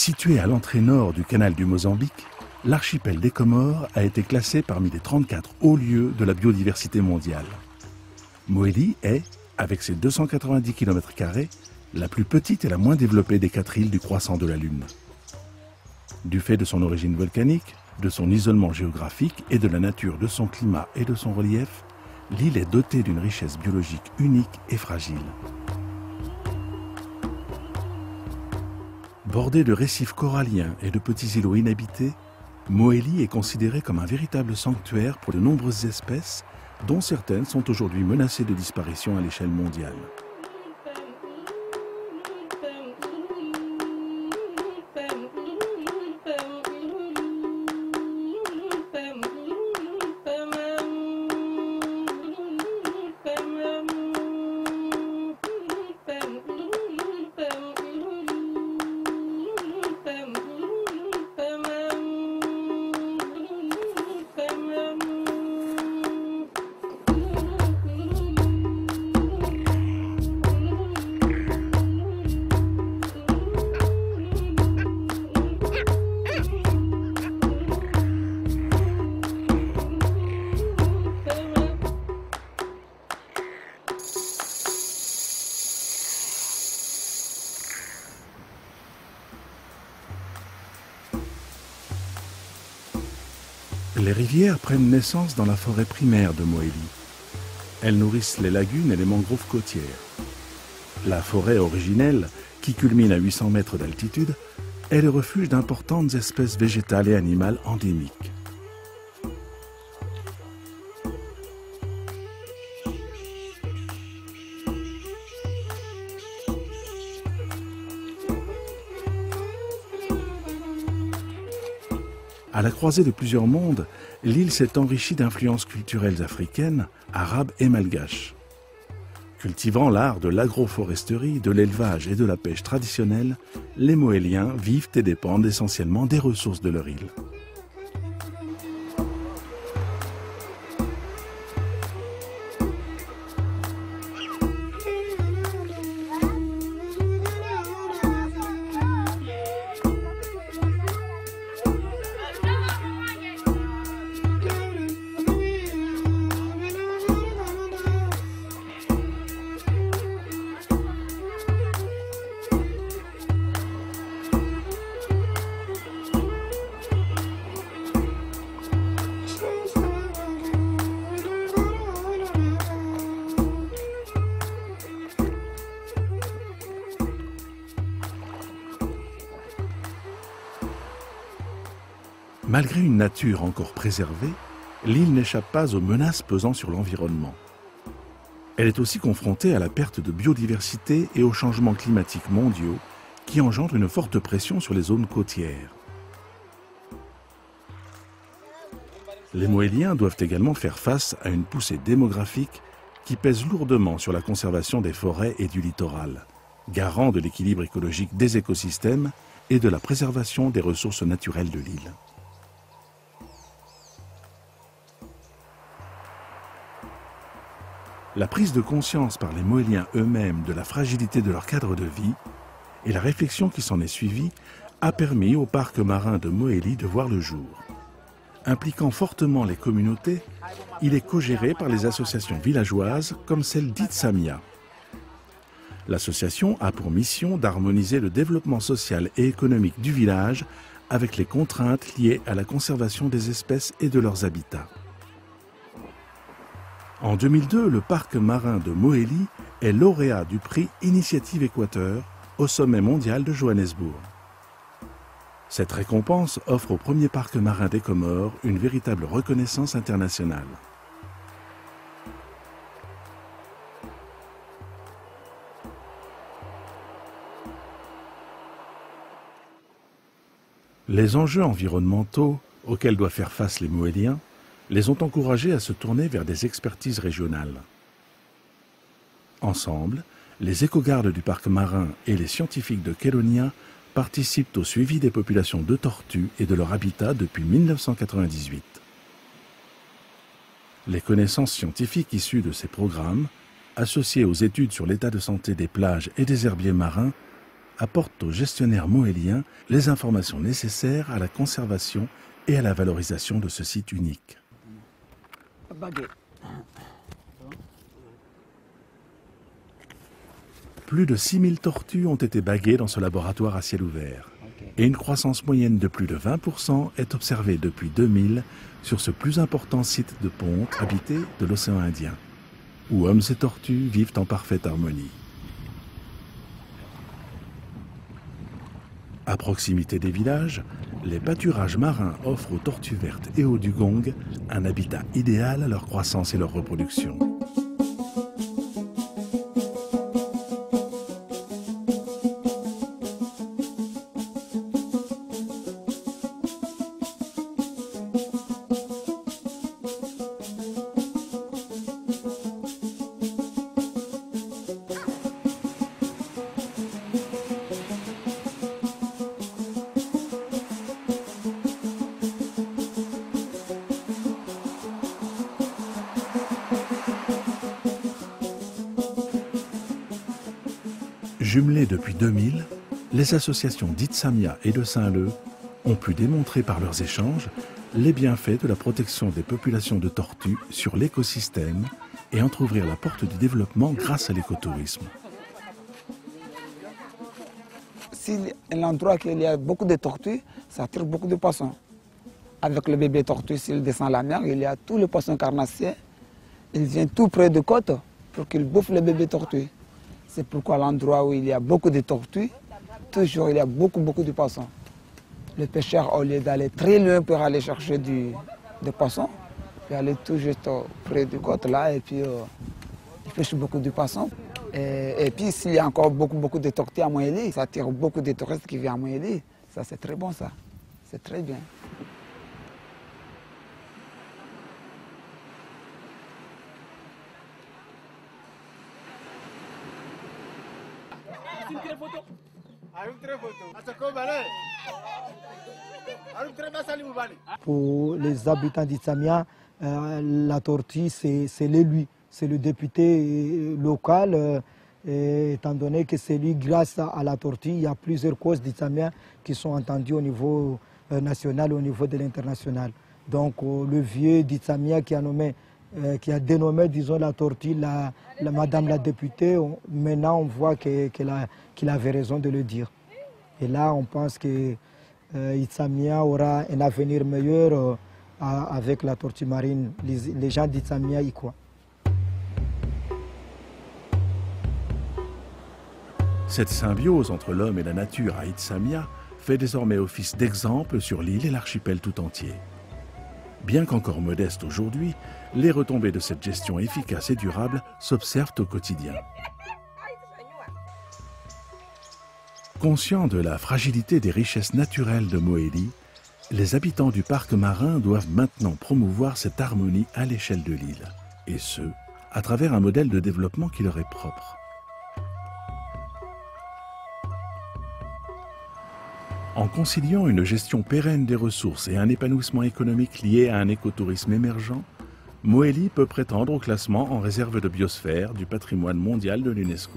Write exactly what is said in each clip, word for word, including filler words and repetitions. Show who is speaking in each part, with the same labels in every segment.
Speaker 1: Situé à l'entrée nord du canal du Mozambique, l'archipel des Comores a été classé parmi les trente-quatre hauts lieux de la biodiversité mondiale. Mohéli est, avec ses deux cent quatre-vingt-dix kilomètres carrés, la plus petite et la moins développée des quatre îles du croissant de la Lune. Du fait de son origine volcanique, de son isolement géographique et de la nature de son climat et de son relief, l'île est dotée d'une richesse biologique unique et fragile. Bordée de récifs coralliens et de petits îlots inhabités, Mohéli est considéré comme un véritable sanctuaire pour de nombreuses espèces, dont certaines sont aujourd'hui menacées de disparition à l'échelle mondiale. Les rivières prennent naissance dans la forêt primaire de Mohéli. Elles nourrissent les lagunes et les mangroves côtières. La forêt originelle, qui culmine à huit cents mètres d'altitude, est le refuge d'importantes espèces végétales et animales endémiques. À la croisée de plusieurs mondes, l'île s'est enrichie d'influences culturelles africaines, arabes et malgaches. Cultivant l'art de l'agroforesterie, de l'élevage et de la pêche traditionnelle, les Mohéliens vivent et dépendent essentiellement des ressources de leur île. Malgré une nature encore préservée, l'île n'échappe pas aux menaces pesant sur l'environnement. Elle est aussi confrontée à la perte de biodiversité et aux changements climatiques mondiaux qui engendrent une forte pression sur les zones côtières. Les Mohéliens doivent également faire face à une poussée démographique qui pèse lourdement sur la conservation des forêts et du littoral, garant de l'équilibre écologique des écosystèmes et de la préservation des ressources naturelles de l'île. La prise de conscience par les Mohéliens eux-mêmes de la fragilité de leur cadre de vie et la réflexion qui s'en est suivie a permis au parc marin de Mohéli de voir le jour. Impliquant fortement les communautés, il est co-géré par les associations villageoises comme celle d'Itsamia. L'association a pour mission d'harmoniser le développement social et économique du village avec les contraintes liées à la conservation des espèces et de leurs habitats. En deux mille deux, le parc marin de Mohéli est lauréat du prix Initiative Équateur au sommet mondial de Johannesburg. Cette récompense offre au premier parc marin des Comores une véritable reconnaissance internationale. Les enjeux environnementaux auxquels doivent faire face les Mohéliens les ont encouragés à se tourner vers des expertises régionales. Ensemble, les écogardes du parc marin et les scientifiques de Kélonia participent au suivi des populations de tortues et de leur habitat depuis mille neuf cent quatre-vingt-dix-huit. Les connaissances scientifiques issues de ces programmes, associées aux études sur l'état de santé des plages et des herbiers marins, apportent aux gestionnaires moéliens les informations nécessaires à la conservation et à la valorisation de ce site unique. Plus de six mille tortues ont été baguées dans ce laboratoire à ciel ouvert. Et une croissance moyenne de plus de vingt pour cent est observée depuis deux mille sur ce plus important site de ponte habité de l'océan Indien, où hommes et tortues vivent en parfaite harmonie. À proximité des villages, les pâturages marins offrent aux tortues vertes et aux dugongs un habitat idéal à leur croissance et leur reproduction. Jumelées depuis deux mille, les associations d'Itsamia et de Saint-Leu ont pu démontrer par leurs échanges les bienfaits de la protection des populations de tortues sur l'écosystème et entrouvrir la porte du développement grâce à l'écotourisme.
Speaker 2: Si l'endroit où il y a beaucoup de tortues, ça attire beaucoup de poissons. Avec le bébé tortue, s'il descend la mer, il y a tous les poissons carnassiers. Ils viennent tout près de côte pour qu'ils bouffent le bébé tortue. C'est pourquoi l'endroit où il y a beaucoup de tortues, toujours il y a beaucoup, beaucoup de poissons. Les pêcheurs, au lieu d'aller très loin pour aller chercher du, des poissons, ils aller tout juste près du côte là et puis euh, ils pêchent beaucoup de poissons. Et, et puis s'il y a encore beaucoup, beaucoup de tortues à Moélie, ça attire beaucoup de touristes qui viennent à Moélie. Ça c'est très bon ça, c'est très bien.
Speaker 3: Pour les habitants d'Itsamia, euh, la tortue, c'est l'élu, c'est le député local, euh, et, étant donné que c'est lui, grâce à la tortue, il y a plusieurs causes d'Itsamia qui sont entendues au niveau euh, national et au niveau de l'international. Donc euh, le vieux d'Itsamia qui a nommé, euh, qui a dénommé, disons, la tortue, la, la, Madame la députée, on, maintenant on voit qu'il qu qu'il avait raison de le dire. Et là, on pense que euh, Itsamia aura un avenir meilleur euh, avec la tortue marine. Les, les gens d'Itsamia y croient.
Speaker 1: Cette symbiose entre l'homme et la nature à Itsamia fait désormais office d'exemple sur l'île et l'archipel tout entier. Bien qu'encore modeste aujourd'hui, les retombées de cette gestion efficace et durable s'observent au quotidien. Conscients de la fragilité des richesses naturelles de Moélie, les habitants du parc marin doivent maintenant promouvoir cette harmonie à l'échelle de l'île, et ce, à travers un modèle de développement qui leur est propre. En conciliant une gestion pérenne des ressources et un épanouissement économique lié à un écotourisme émergent, Moélie peut prétendre au classement en réserve de biosphère du patrimoine mondial de l'UNESCO.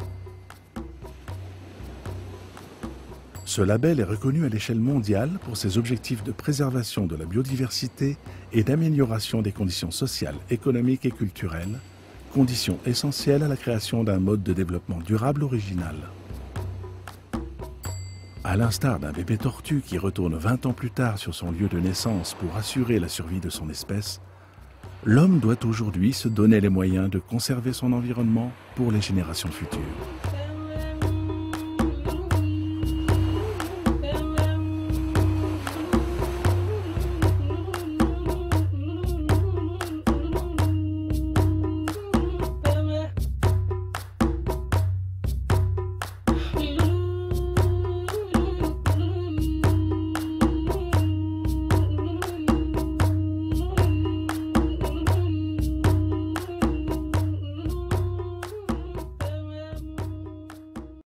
Speaker 1: Ce label est reconnu à l'échelle mondiale pour ses objectifs de préservation de la biodiversité et d'amélioration des conditions sociales, économiques et culturelles, conditions essentielles à la création d'un mode de développement durable original. À l'instar d'un bébé tortue qui retourne vingt ans plus tard sur son lieu de naissance pour assurer la survie de son espèce, l'homme doit aujourd'hui se donner les moyens de conserver son environnement pour les générations futures.